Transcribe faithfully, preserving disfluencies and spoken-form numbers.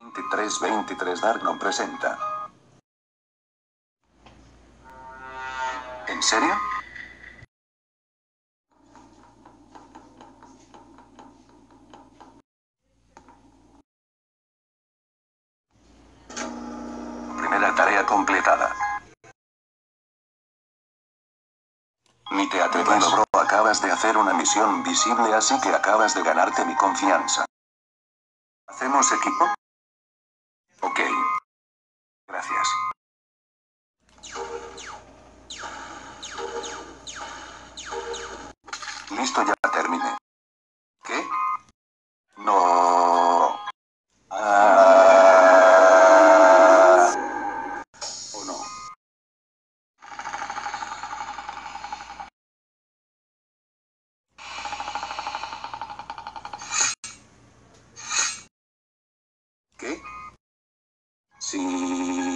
veintitrés veintitrés Darknon presenta. ¿En serio? Primera tarea completada. Ni te atrevas, bro. Acabas de hacer una misión visible, así que acabas de ganarte mi confianza. ¿Hacemos equipo? Ok. Gracias. Listo, ya terminé. ¿Qué? No. Ah. ¿O no? ¿Qué? Sí.